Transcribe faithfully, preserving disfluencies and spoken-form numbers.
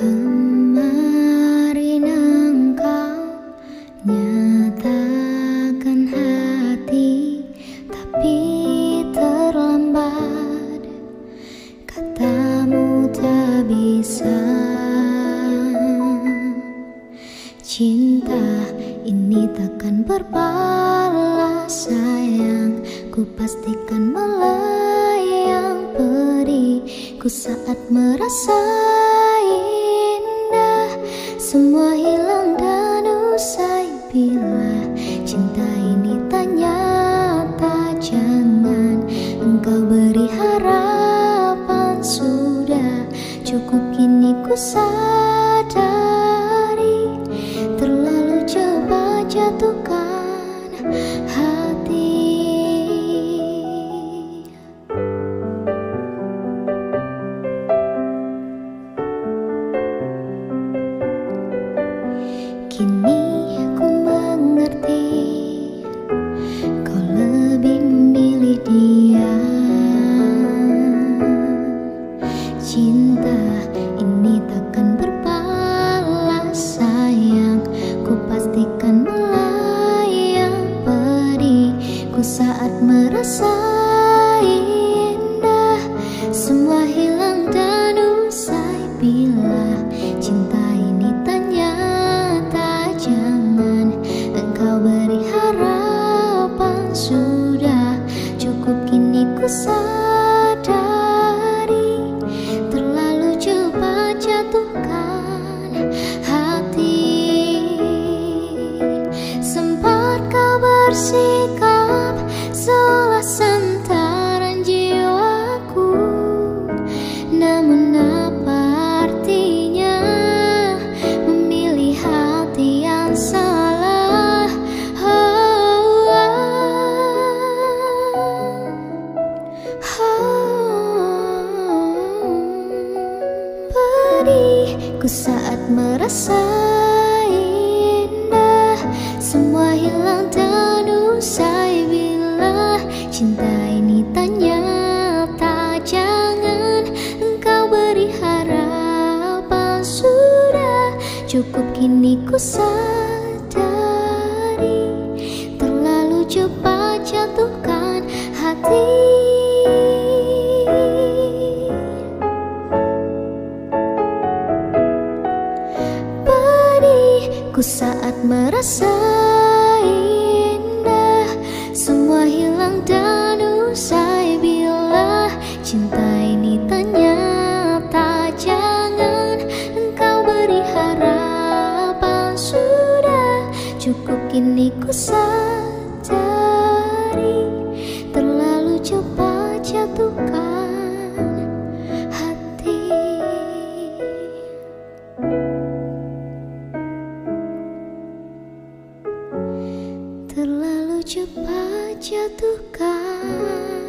Kemarin engkau nyatakan hati, tapi terlambat. Katamu tak bisa. Cinta ini takkan berbalas sayang, ku pastikan melayang periku saat merasa indah. Semua hilang dan usai bila cinta ini tak nyata. Jangan engkau beri harapan, sudah cukup kini ku sadari. Terlalu cepat jatuhkan hati. Kini ku mengerti, kau lebih memilih dia. Cinta ini takkan berbalas sayang, ku pastikan melayang periku saat merasa indah. Semua hilang dan usai bila cinta ini tak nyata. Jangan engkau beri harapan, sudah cukup kini ku sadari. Terlalu cepat jatuhkan hati. Sempat kau bersikap seolah santaran jiwaku, namun apa artinya memilih hati yang salah? Oh, oh, oh. Pedihku saat merasa indah, semua hilang dan usai bila cinta ini tak nyata. Jangan engkau beri harapan, sudah cukup kini ku sadari. Terlalu cepat jatuhkan hati. Pedihku saat merasa indah, semua hilang dan usai bila cinta ini tak nyata. Jangan engkau beri harapan, sudah cukup kini ku sadari. Terlalu cepat jatuhkan hati. Terlalu cepat jatuhkan